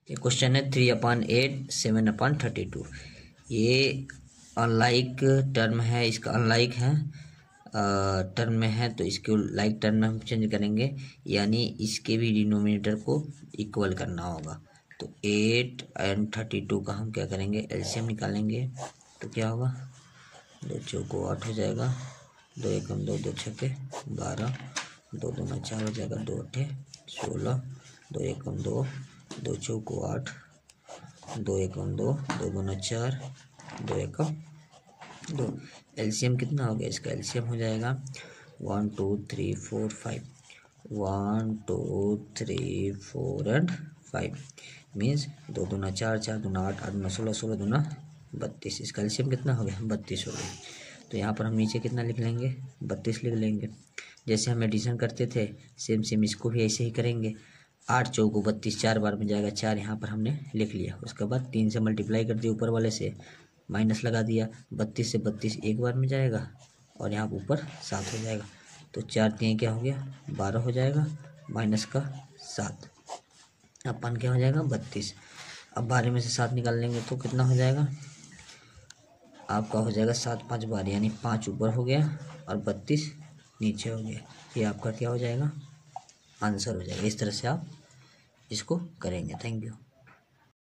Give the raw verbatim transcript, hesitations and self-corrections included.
ये क्वेश्चन है three upon eight seven upon thirty two. ये अनलाइक टर्म है, इसका अनलाइक है टर्म में है, तो इसको लाइक टर्म में हम चेंज करेंगे, यानी इसके भी डिनोमिनेटर को इक्वल करना होगा। तो एट एंड थर्टी टू का हम क्या करेंगे, एलसीएम निकालेंगे। तो क्या होगा, दो चौको आठ हो जाएगा, दो एकम दो, दो छक्के बारह, दो दो में चार हो जाएगा, दो अट्ठे सोलह, दो एकम दो, दो चौको आठ, दो एकम दो, दो दूना चार, दो एकम दो। एलसीएम कितना हो गया इसका, एलसीएम हो जाएगा one two three four five, one two three four and five means दो दूना चार, चार दूना आठ, आठ दूना सोलह, सोलह दूना बत्तीस। इसका एलसीएम कितना हो गया, बत्तीस हो गया। तो यहाँ पर हम नीचे कितना लिख लेंगे, बत्तीस लिख लेंगे। जैसे हम एडिशन करते थे सेम सेम इसको भी ऐसे ही करेंगे। आठ चौको बत्तीस, चार बार में जाएगा चार, यहाँ पर हमने लिख लिया। उसके बाद तीन से मल्टीप्लाई कर दिया, ऊपर वाले से माइनस लगा दिया, बत्तीस से बत्तीस एक बार में जाएगा और यहाँ ऊपर सात हो जाएगा। तो चार तीन क्या हो गया, बारह हो जाएगा, माइनस का सात, अपन क्या हो जाएगा बत्तीस। अब बारह में से सात निकाल लेंगे तो कितना हो जाएगा आपका, हो जाएगा सात पाँच बारह, यानी पाँच ऊपर हो गया और बत्तीस नीचे हो गया। ये आपका क्या हो जाएगा, आंसर हो जाएगा। इस तरह से आप इसको करेंगे। Thank you.